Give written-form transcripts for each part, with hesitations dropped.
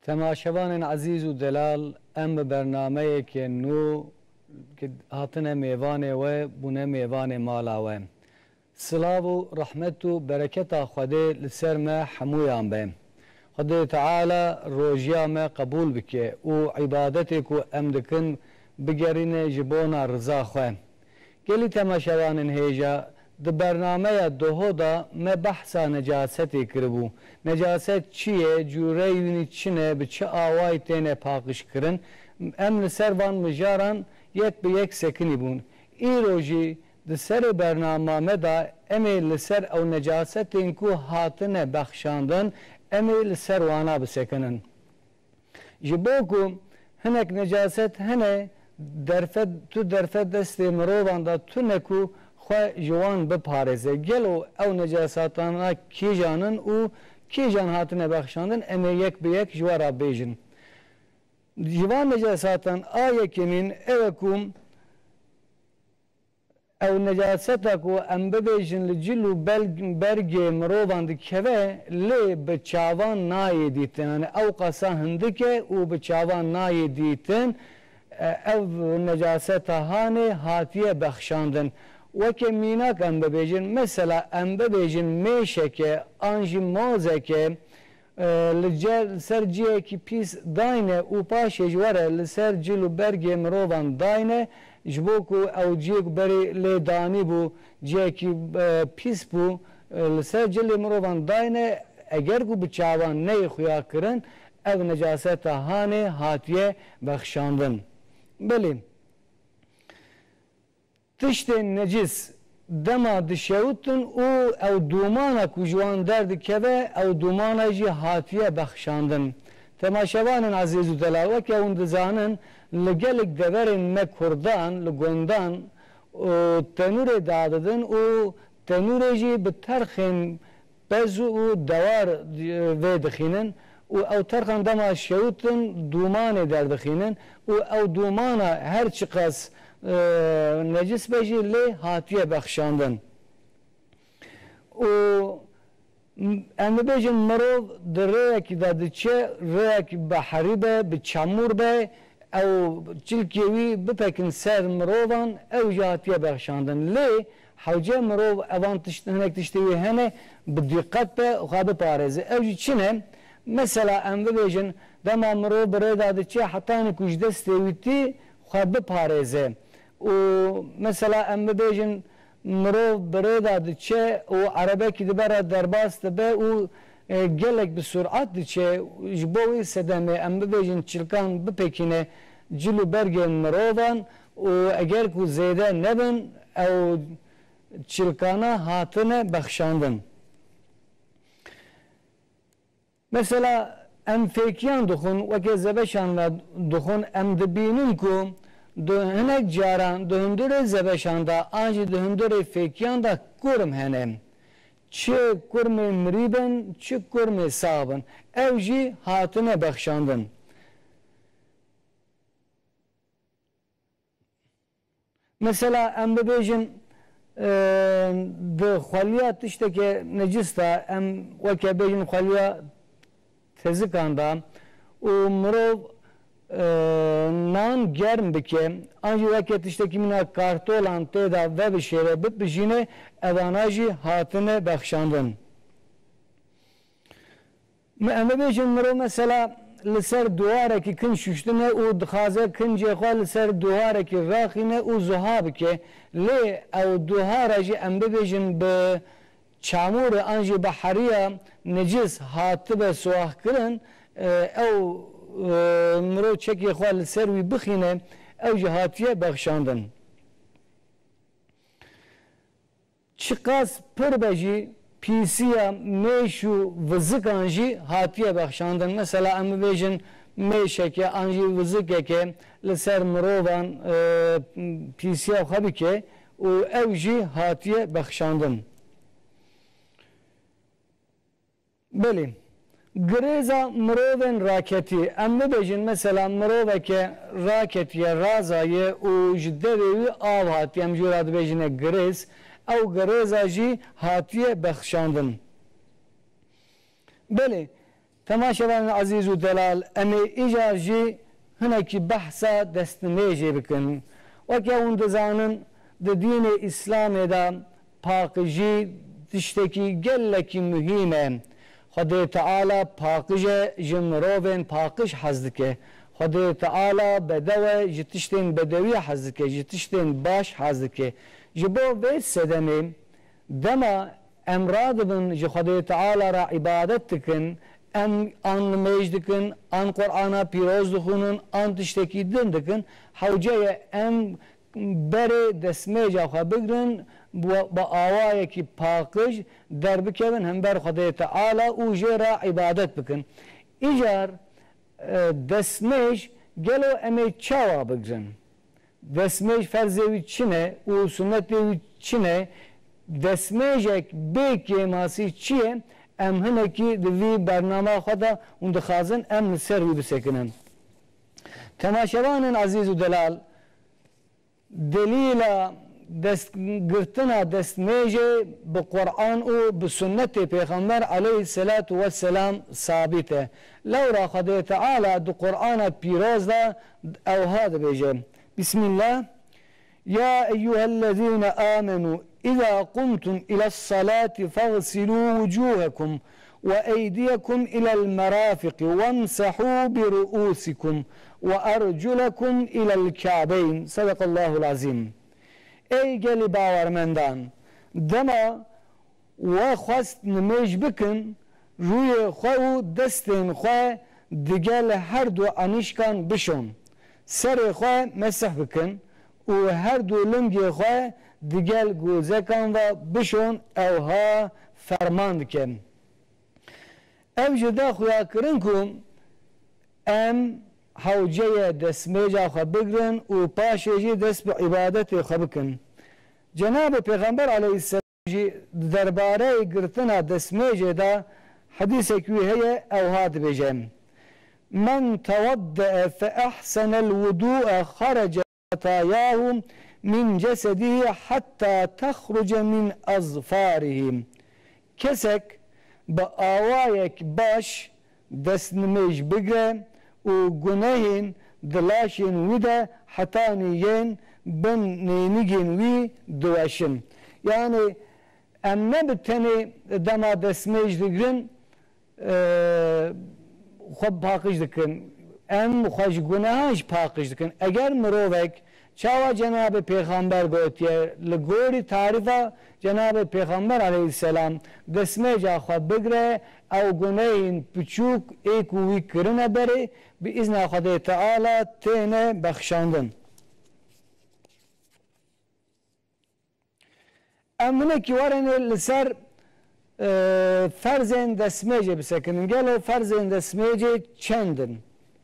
تماشاوان عزیز و دلال ام برنامه که نو که هاتنه میوان و بونه میوان مالا و سلام و رحمت و برکت خدا لسر ما حمویان بهم خدا تعالی روجیا ما قبول بکه و عبادتك و امدکن بگرین جبونا رضا خواه گلی تماشاوان هیجا د برنامه دهودا ما بحثا نجاستی کربو نجاست چیه جوره یونی چنه به چه آوای تینه پاکش کرن ام لسر وان مجاران یک به یک سکنی بون ای روژی د سر برنامه دا امی لسر او نجاست اینکو هاتنه بخشاندن امی لسر وانا بسکنن جبوکو هنک نجاست هنه درفت دست مروان دا تو نکو جوان بپارزه گلو او نجاساتانا کی جانن او کی جان هاتنه بخشاندن امی یک به یک جوارا بیجن جوان نجاساتان آیه کنین اوکم او نجاستا کو ام ببیجن لجلو برگ مروان دکوه لی بچاوان نایی دیتن او قصا هندکه او بچاوان نایی دیتن او نجاستا هانه هاتیه بخشاندن وکه میناک ام ببیجن مثلا ام ببیجن میشه که آنجی موزه که لسر جیه که پیس داینه او پاشه جواره لسر جلو برگ مروان داینه جبوکو او جیه بری لیدانی بو جیه که پیس بو لسر جلی مروان داینه اگر کو بچاوان نی خویا کرن او نجاست هانه هاتیه بخشاندن بلیم تشت نجس دما دشوتن او دومانا کجوان درد کبه او دومانا جی هاتیه بخشاندن تماشاوان عزیز و دلاوه که اون دزانن لگلک دورن مکردان لگوندان تنور داددن او تنور جی بترخین بزو و دوار و دخینن او ترخان دما شوتن دومان دردخینن او دومانا هر چقاس نجس بجی لی هاتیه بخشاندن و ام بجن مروف در ریاکی داده چه ریاکی بحری به بچامور به او چلکیوی بپکن سر مروفان او هاتیه بخشاندن لی حوجه مروف اوان هنک تشتوی هنه بدقت به خواب پارزه او چنه مثلا ام بجن دما مروف برای داده چه حتی نکوش دستویتی خواب پارزه و مثلا ام ببیجن مرو بريدا دچه و عربه کی دبره درباست به او گلک به سرعت دچه جبوی سدمه ام ببیجن چلکان بپکینه جلو برگ مروان و اگر کو زیده نبن او چلکانا هاتنه بخشاندن مثلا ام فیکیان دخون وکه زبشان دخون ام دبینن کو هنک جاران دهندور زبشان دا آنجی دهندور فیکیان دا کرم هنم چه کرم مریبن چه کرم صابن او جی هاتنه بخشاندن مثلا ام ببیجن ده خوالیات تشته که نجس دا ام وکه بیجن خوالیات تزکان دا و مروف نان گرم بکه آنجی وقت işte kimine kartolan teda ve bir şeyle bipjine evanaji hatine bakşandın. Mehmed'in mero mesela لسر دواره کی کن ششتنه او دخازه کن جخال لسر دواره کی راخینه او زهاب که لی او دواره جی ام ببیجن به چامور آنجی بحریه نجس هاتبه سواخ کرن او مرو چکی خوال سروی بخینه او جهاتیه بخشاندن چقاس پر بجی پیسیه میشو وزکانجی هاتیه بخشاندن مثلا ام بیجن میشه که آنجی وزکه که لسر مروان پیسیه خوابی که او جی هاتیه بخشاندن بله گریزا مروون راکتی ام ببیجن مثلا مروه که راکتیه رازایه او جدوی آو هاتی ام جوراد بیجنه گریز او گریزا جی هاتیه بخشاندن بله تماشاوان عزیز و دلال امی ایجاجی هنکی بحثا دستنیجی بکن وکی اون دزانن د دین اسلام دا پاکجی تشتکی گلکی مهمه خدای تعالی پاکج جمروین پاکش حزدکه خدای تعالی بدوه جتشتین بدوی حزدکه جتشتین باش حزدکه جبو وید سدمی دما امراد بن جو خدای تعالی را عبادت تکن ام آن مجدکن آن قرآن پیروز دخونن آن تشتکی دن دکن حوجه ام بره دسمه جا خواه بگرن با آوائه کی پاکش در بکن هم بر خدای تعالی او جرا عبادت بکن ایجار دسمهش گلو امی چاوا بگرن دسمهش فرزوی چنه و سنتوی چنه دسمهش بیکی ماسی چیه ام هنکی دوی برنامه خدا اون دخازن ام سر وی بسکنن تماشاوان عزیز و دلال دلیل دست گرتنا دستمیجه به قرآن و به سنت پیغمبر علیه السلام ثابته لورا خدای تعالی دو قرآن پیروز دا او هاد بیجه بسم الله یا ایها الذین آمنوا اذا قمتم الى الصلاة فاغسلوا وجوهكم وأيديكم إلى المرافق وامسحوا برؤوسكم وأرجلكم إلى الكعبين صدق الله العظيم ey geli باورمندان دما و خواست نمیج بکن روی خو دستین خو دیگل هر دو انیشکان بشون سر خو مسح بکن و هر دو لنگی خو دیگل گوزکان و بشون اوها فرمان کن ام جدا خویا کرن کم ام حوجه دسمیجا خو بگرن و پاشجی دست به عبادت خو بکن جناب پیغمبر علیه السلام درباره گرتنا دسمیجه دا حدیث کوی هی او هاد بجم من تودع فاحسن الوضوء خرج خطاياه من جسده حتى تخرج من اظفارهم کسک با آوایک باش دست نمیج بگره و گناهین دلاشین ویده حتی نیین بن نینگین وی دوشن یعنی ام نبتنی دما دسمیج دگرن خوب پاکش دکن ام خوش گناهش پاکش دکن اگر مروک چاوا جناب پیغمبر گوتیه لگوری تعریفا جناب پیغمبر علیه السلام دسمیجا خواب بگره او گناهین پچوک ایکوی کرنه بره بی اذن خدای تعالی تینه بخشاندن امونه کی ورن لسر فرزن دسمیجه بسکنن گلو فرزن دسمیجه چندن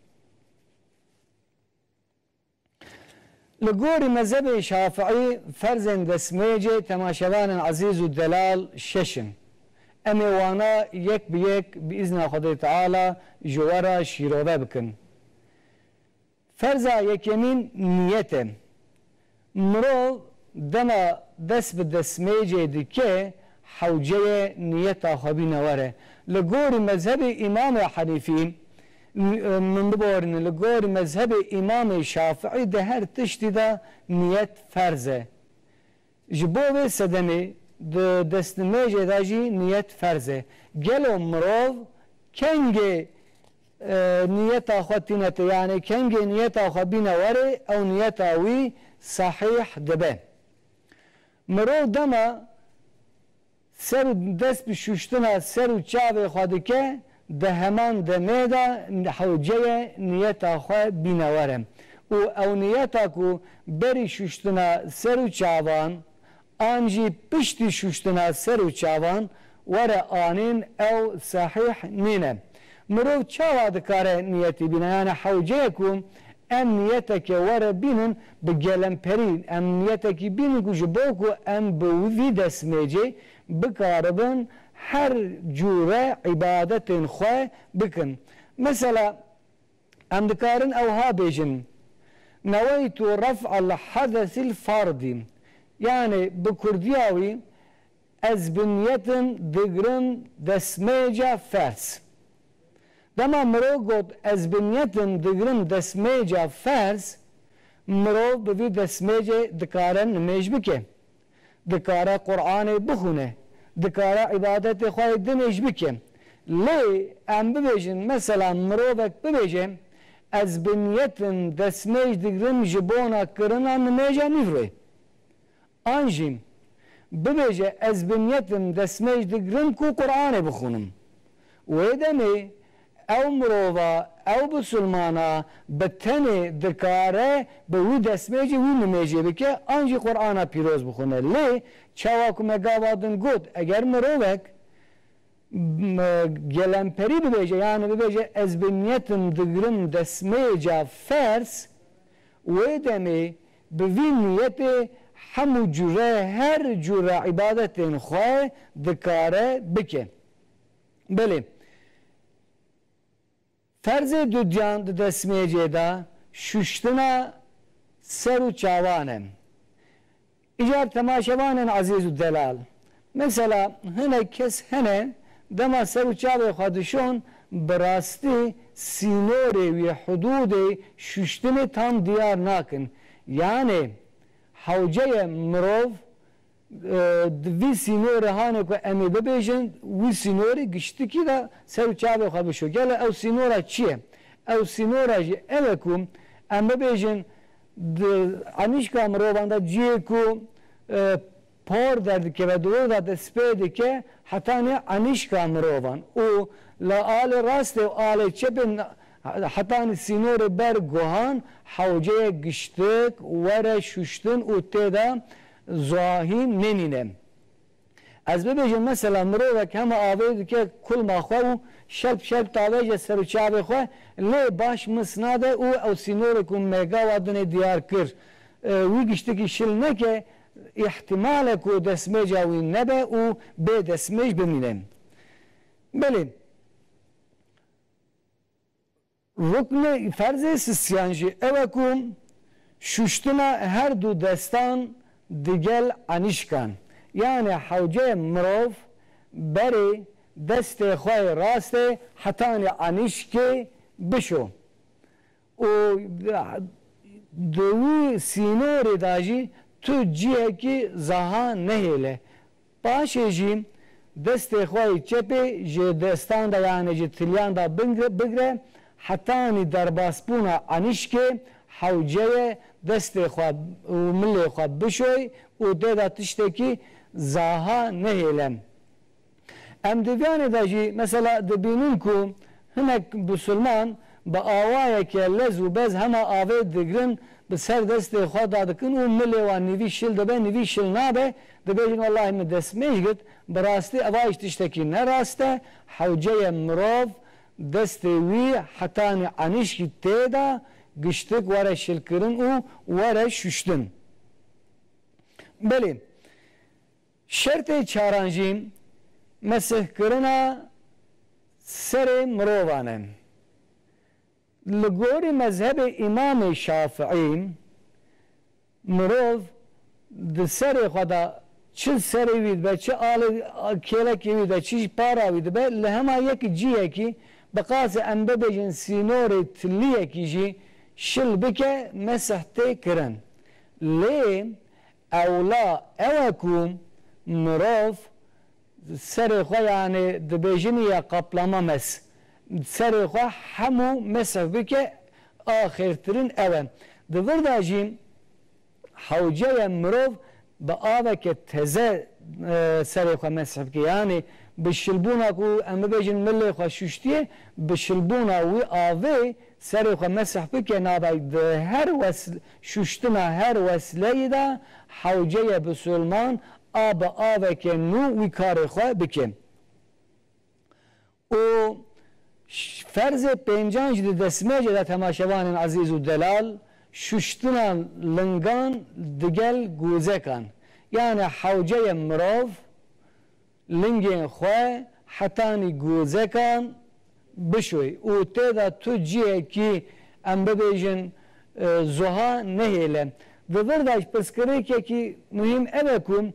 لگوری مذهب شافعی فرزن دسمیجه تماشاوان عزیز و دلال ششن امی وانا یک به یک باذن خدای تعالی جوارا شیروه بکن فرزا یکمین نیته مرو دما دست به دسمیجه دیکه حوجه نیتا خوابی نوره لگوری مذهب امام حنیفی من ببورن لگور مذهب امام شافعی ده هر تشتی دا نیت فرزه جبوه سدمی دست میجه دا جی نیت فرزه گلو مروف کنگه نیت آخواتینت یعنی کنگه نیت آخوابین وره او نیت آوی صحیح دبه مروف دما سر دست بشوشتنا سر و چاوه خواده ده همان دمه دا حوجه نیت آخواه بینوارم او نیت آکو بری شوشتنا سر و چاوان آنجی پشتی شوشتنا سر و چاوان وره آنین او صحیح نینه مرو چاوا دکاره نیتی بینه یعنی حوجه کم ام نیتا که وره بینن بگلم پرین ام نیتا که بینن که جبوکو ام بوزی دسمیجه بکاربن هر جوره عبادت خواه بکن مثلا ام دکارن اوها بیجن نویت رفع الحدث الفردی یعنی بکردیاوی از بنیتن دگرن دسمیجا فرس Dema mirov got ez binyetim digirim desmêca ferz, mirov bi vî desmêcê dikare nimêj bike. Dikare Qur'anê bixûne, dikare ibadetê xwe dimêj bike. Lê em bibêjin mesela mirovek bibêje ez binyetim desmêj digirim ji bona kirina nimêja nîvrê. An jî bibêje ez binyetim desmêj digirim ku Qur'anê bixûnim. Wê demê ew mirova, ew bisulmana bi tenê dikare bi wî desmêcê wî nimêjê bike an jî Qur'ana pîroz bixûne. Lê çawa ku me gavadin got eger mirovek gelemperî bibêje yani bibêje ez binyetim digirim desmêca fers wê demê bi vî niyetê hemû cure her cure ibadetên xwe dikare bike. Belê ferzê dudiyan di desmêcê de şuştina ser û çawan e. İcar temaşevanên ezîz û delal. Mesela hinek kes hene dema ser û çavê xwe dişon bi rastî sînorê wî hudûdê şuştinê tam diyar nakin. Yani hewceyê mirov vî sînorê hane ku em ê bibêjin wî sînorê giştikî de ser û çavê xwe bişo. Gele ew sînora çi ye? Ew sînora jî ev e ku em bibêjin anîşka mirovan de ciyê ku por derdikeve dûr da destpê dike hetanê anîşka mirovan û li alê rastê û alê çepên hetanî sînorê ber guhan hewceyê giştik were şuştin û têda zahî nenîne. Ez bibêjim mesela mirovek hema avê dike kulma xwe û şelp şelp tavêje ser û çavê xwe lê baş mis nade û ew sînorê ku me gava dinê diyar kir wî giştikî şil neke ihtimale ku desmêca wî nebe û bê desmêj bimîne. Belê ruknê ferzê sisyan jî ew e ku şuştina her du destan digel anîşkan. Yani hewceyê mirov berê destê xwe rastê hetanê anîşkê bişo. û di wî sînorê da jî tu cihekî zaha nehêle. Paşê jî destê xwe çepê ji destan da yani ji tilyan da bigre hetanî derbasbûna anîşkê hewceyê destê xwe û milê xwe bişoy û têda tiştekî zaha nehêle. Em divyanê de jî mesela dibînin ku hinek bisulman bi awayeke lez û bez hema avê digirin bi ser destê xwe da dikin û milê wan nivî şil dibe nivî şil nabe dibêjin wallahî min destmêj git bi rastî eva jî tiştekî ne rast e hewceyê mirov destê wî hetanî anîşkî têda giştik were şilkirin û were şuştin. Belê şertê çaran jî mesihkirina serê mirovan e. Li gorî mezhebê İmamê Şafiî mirov di serê xwe da çi serê wî dibe çi alê kêlekê wî de çi para wî dibe li hema yekî ciyekî bi qasê em bibêjin sînorê tilliyekî jî şil bike mesih tê kirin. Lê ewla ew e ku mirov serê xwe yani dibêjiniye qaplama mes serê xwe hemû mesih bike axirtirin ew e. Di vir de jî hewceyê mirov bi aveke teze serê xwe mesih bike yani bi şilbûna ku em bibêjin milê xwe şuştiye bi şilbûna wî avê serê xwe mesih bike nabe di her şuştina her wesileyê de hewceyê bisulman a bi aveke nû wî karê xwe bike. û ferzê pêncan jî di desmêcê de temaşevanên ezîz û delal şuştina lingan digel gûzekan. Yani hewceyê mirov lingên xwe hetanî gûzekan bişoy û têda tu ciyekî em bibêjin zuha nehêle. Di vir de pirsgirêkekî muhîm ev e ku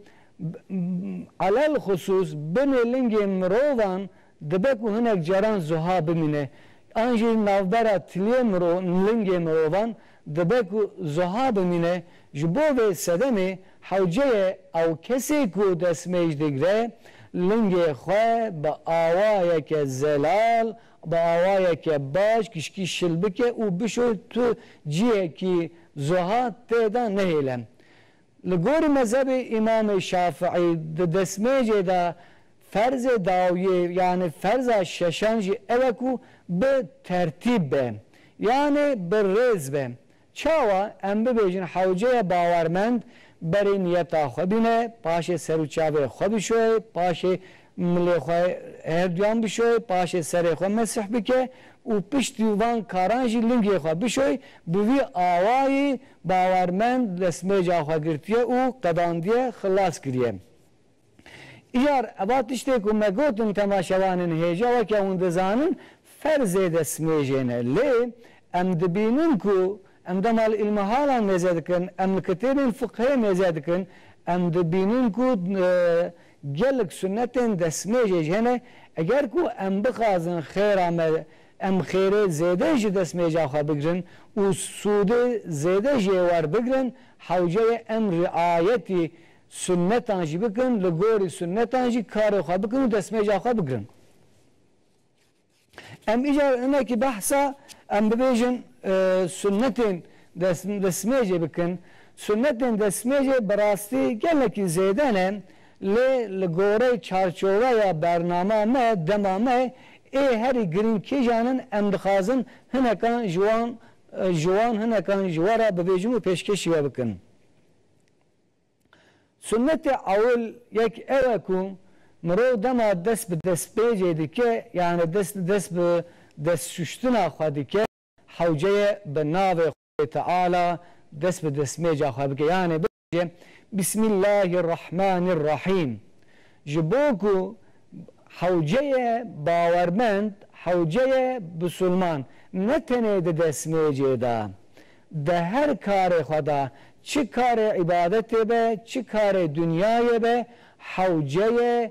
alel xusûs binê lingên mirovan dibe ku hinek caran zuha bimîne. آنجی نوبرا تلی مرو لنگ مروان دبک زها بمینه جبو و سدمی حوجه او کسی کو دسمیج دیگره لنگ خواه با آوای که زلال با آوای که باش کشکی شلبکه او بشوی تو جیه کی زها تیدا نهیلم لگوری مذهب امام شافعی دسمیج دا فرض داویه یعنی فرض ششنجی اوکو به ترتیب به یعنی به رز به چاوا ام ببیجن حوجه باورمند برای نیتا خو بینه پاش سروچاوه خو بشوی پاش ملی خو هردیان بشوی پاش سر خو مسح بکه و پشتی وان کارانجی لنگی خو بشوی بوی آوایی باورمند لسمه جا خو گرتیه و قداندیه خلاص کریه ایار ابات işte ku megotum temaşavanın heja ve ki on dezanın فرض دسمیجنه لی ام دبینن کو ام دمال المحالا مزدکن ام کتاب الفقه مزدکن ام دبینن کو گلک سنتن دسمیجنه اگر کو ام بخازن خیر ام خیر زیده جی دسمیجا خوا بگرن و سود زیده جی وار بگرن حوجه ام رعایتی سنتان جی بکن لگوری سنتان جی کار خوا بکن و دسمیجا خوا بگرن ام ایجار اینه که بحثا ام ببیجن سنتین دسمیجه بکن سنتین دسمیجه براستی گله که زیدنه لگوره چارچوبه یا برنامه ما دمامه ای هری گرین کی جانن ام دخازن هنکان جوان هنکان جوارا ببیجن و پیشکشی بکن سنت اول یک اوکو مرو دما دست به دست بیجه دیگه یعنی دست به دست ششتنا خواهی که حوجه به ناو خود تعالی دست به دست میجه خواهی که یعنی بیجه بسم الله الرحمن الرحیم جبوکو حوجه باورمند حوجه بسلمان نتنه دست میجه ده هر کار خدا چی کار عبادت به چی کار دنیای به حوجه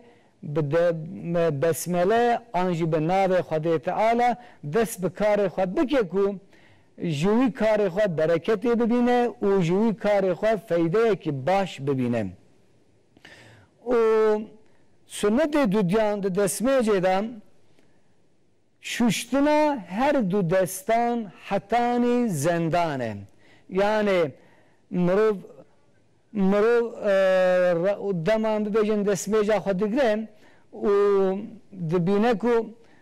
بسمله آنجی به ناو خدا تعالی دست به کار خود بکه کو جوی کار خود برکتی ببینه و جوی کار خود فایده که باش ببینه و سنت دودیان دسمه جدم ششتنا هر دو دستان حتانی زندانه یعنی مرو دمان ببیجن دسمیجا خود دیگرم و دبینه کو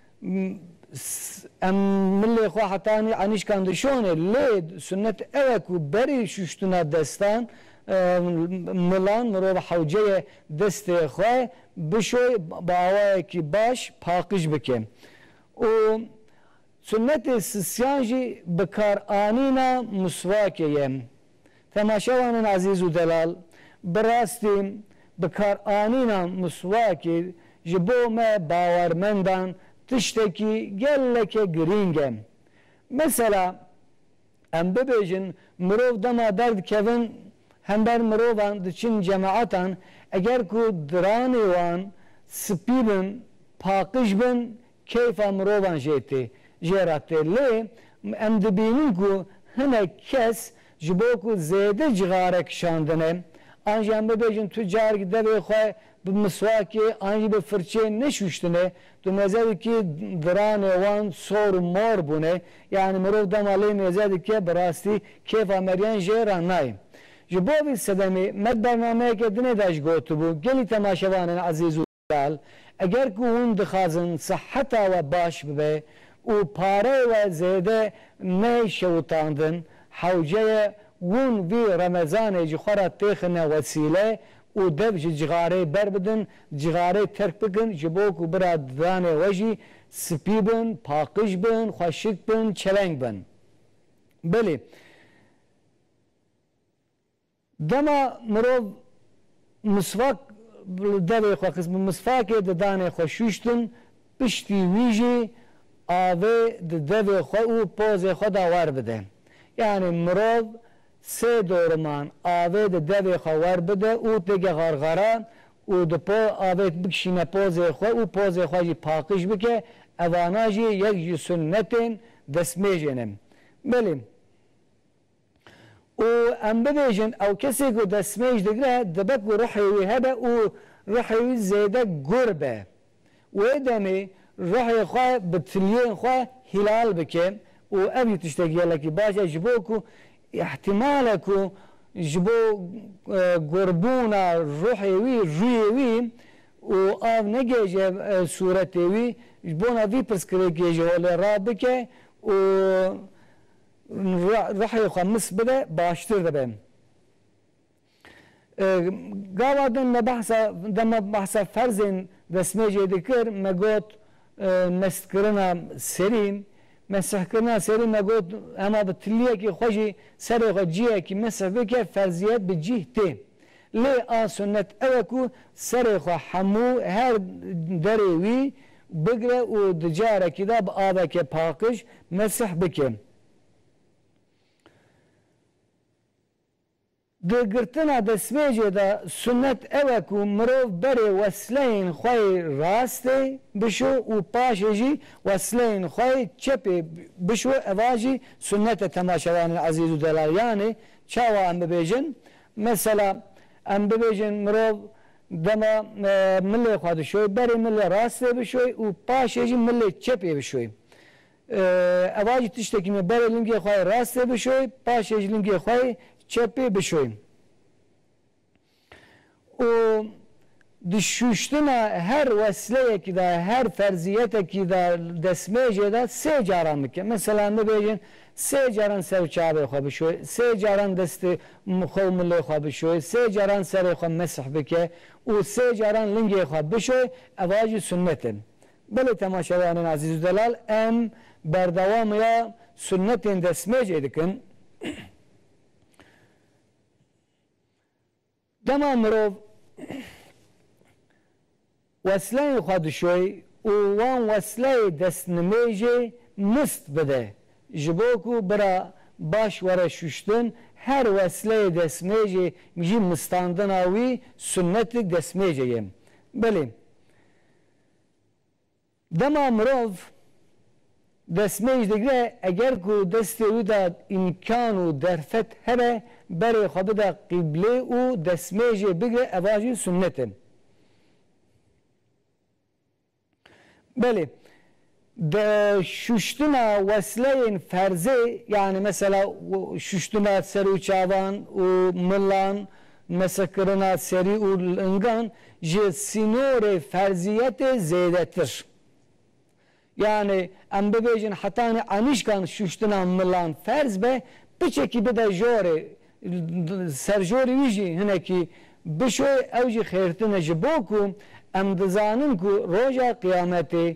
ام ملی خو حتانی عنیش کندشونه لی سنت اوکو بری ششتنا دستان ملان مرو حوجه دست خو بشوی با آوائه کی باش پاکش بکن و سنت سسیانجی بکار آنینا مسواکه تماشاوان عزیز و دلال براستیم بکار آنینا مسواکی جبو ما باورمندان تشتکی گلک گرینگم مثلا ام ببیجن مروف دما درد کون هم بر مروفان دچین جماعتان اگر کو درانی وان سپیبن پاکش بن کیفا مروفان جیتی جیراتی لی ام دبینین کو هنه کس جبوکو زیده جغاره کشاندنه آنجا هم ببیجن تجار گده بخواه به مسواکی آنجا به فرچه نشوشتنه تو مزدی که دران وان سور مور بونه یعنی مروف دمالی مزدی که براستی کیف آمریان جیران نای جبو بی صدمی مد برنامه که دنه داش گوتو بو گلی تماشوان عزیز و دال اگر که اون دخازن صحتا و باش ببه و پاره و زیده نیشوتاندن حوجه ون وی رمضان جخورا تخنه وسیله و دب جغاره بر بدن جغاره ترک بکن جبوک و برا دان وجی سپی بن پاکش بن خوشک بن چلنگ بن بله دما مرو مسواک دبی خو قسم مسواک دان خوششتن پشتی ویجی آوه دبی خو و پوز خدا ور بده یعنی مرو سه دورمان آوه دبی خو ور بده او دیگه غرغره و دپو آوه بکشینه پوز خو و پوز خو جی پاکش بکه evana jî yek ji sünnetên destmêjê ne. Belê û em bibêjin ew kesê ku destmêj digre dibe ku ruhê wî hebe û ruhê wî zêde gur be. Wê demê ruhê xwe bi tiliyên xwe hilal bike û ev jî tiştekî gelekî baş e ji bo ku ihtimale ku ji bo gurbûna ruhê wî rûyê wî û av negêje sûretê wî ji bona vî pirsgirêkê ji holê rabike û ruhê xwe mis bide baştir dibe. Gava din me behsa ferzên destmêjê dikir me got mestkirina serî mesihkirina serî me got hema bi tiliyekî xwe jî serê xwe ciyekî mesih bike ferziyet bi cih tê. Lê a sünnet ew e ku serê xwe hemû her derê wî bigire û di carekî de bi aveke paqij mesih bike. Di girtina destmêjê de sünnet ew e ku mirov berê wesleyên xwe rastê bişo û paşê jî wesleyên xwe çepê bişo eva jî sünnet e temaşevanên ezîz û delal yani çawa em bibêjin mesela em bibêjin mirov dema milê xwe dişoy berê milê rastê bişoy û paşê jî milê çepê bişoy. Eva jî tiştekî me berê lingê xwe rastê bişoy paşê jî lingê xwe çepê bişoy. û dişuştina her wesleyekî de her ferziyetekî de destmêjê de sê caran bike. Mesela em bibêjin sê caran ser çavê xwe bişoy, sê caran destê xwe û milê xwe bişoy, sê caran serê xwe mesih bike û sê caran lingê xwe bişoy eva jî sünnet in. Belê temaşevanên ezîz û delal em berdewamiya sünnetên destmêjê dikin. Dema mirov wesleyên xwe dişoy û wan wesleyê destnimêjê mist bide ji bo ku bira baş were şuştin her wesleyê destmêjê jî mistandina wî sünnetî destmêjê ye. Belê dema mirov destmêj digre eger ku destê wî de imkan û derfet hebe berê xwe bide qîblê û destmêjê bigire eva jî sünnet in. Belê de şuştina wesleyên ferzê yani mesela şuştina ser û çavan û milan mesihkirina serî û lingan ji sînorê ferziyetê zêdetir. Yani em bibêjin hetanê anîşkan şuştina milan ferz be piçekî bide jorê serjorê wî jî hinekî bişoy ew jî xêrtin e ji bo ku em dizanin ku roja qîyametê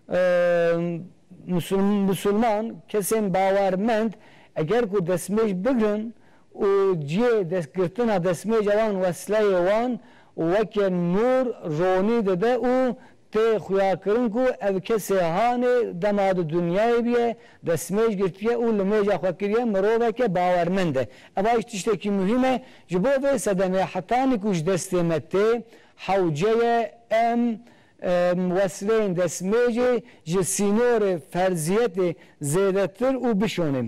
Müslüman kesên bawermend eger ku destmêj bigirin û ciyê destgirtina destmêja wan wesleyê wan weke nûr ronî dide û tê xuyakirin ku ev kesê hanê dema di dunyayê biye destmêj girtiye û li mêja xwe kiriye miroveke bawermend e. Eva jî tiştekî muhîm e ji bo vê sedemê hetanî ku ji destê me tê hewceye em wesleyên destmêjê ji sînorê ferziyetê zêdetir û bişonin.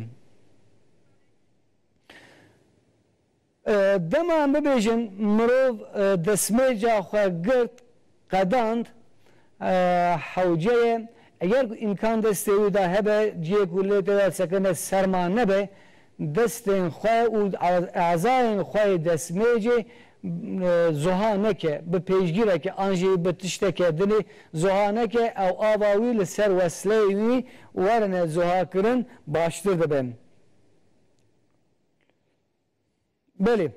Dema em bibêjin mirov destmêja xwe girt qedand hewceye eger imkan destê wî de hebe ciyê ku lê tê sekine serma nebe destên xwe û ezayên xwe destmêjê zoha neke bi pêşgireke an jî bi tişteke dilê zoha neke ew ava wî li ser wesleyê wî werine zohakirin baştir dibe. Belê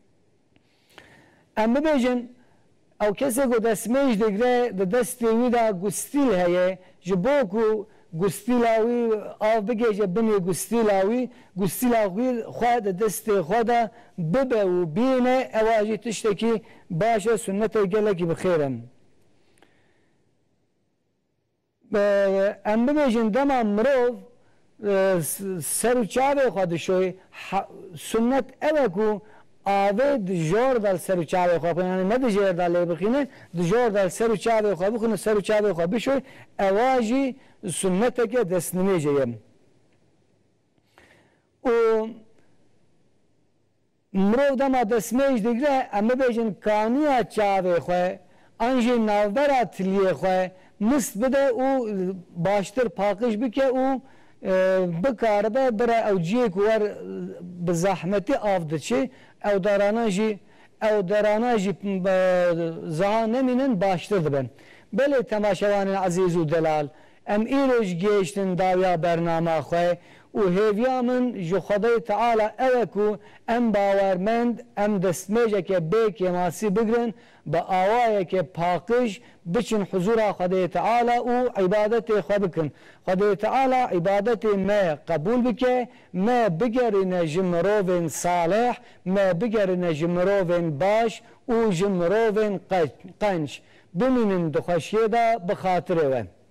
em bibêjin ew kesê ku destmêj digre di destê wî de gustîl heye ji bo ku gustîla wî av bigêje binê gustîla wî gustîla wî xwe di destê xwe de bibe û bîne eva jî tiştekî baş e sünnetê gelekî bixêr in. Em bibêjin dema mirov ser û çavê xwe dişoy sünnet ev e ku آوه دجار دل سر و چاوه خواه بخونه یعنی نه دجار دل بخینه دجار دل سر و چاوه خواه بخونه سر و چاوه خواه بشوی اواجی سنت که دست نمیجه و مرو دما دسمیج دیگره اما بیجن کانیا چاوه خواه انجی نوبره تلیه خواه مست بده او باشتر پاکش بکه او بکاره به برای او جیه کوار بزحمتی آفده چه او دارانا جی زها نمینن باشتر دبن بله تماشوان عزیز و دلال ام ایروش گیشتن داویا برنامه خواه و هیویا من جو خدای تعالی اوکو ام باورمند ام دستمیجه که بیکی ماسی بگرن با آوائه که پاکش بچن حضور خدای تعالی و عبادت خواه بکن خدای تعالی عبادت ما قبول بکه ما بگرین جمروین صالح ما بگرین جمروین باش و جمروین قنش بمینن دخوشیه دا بخاطره وان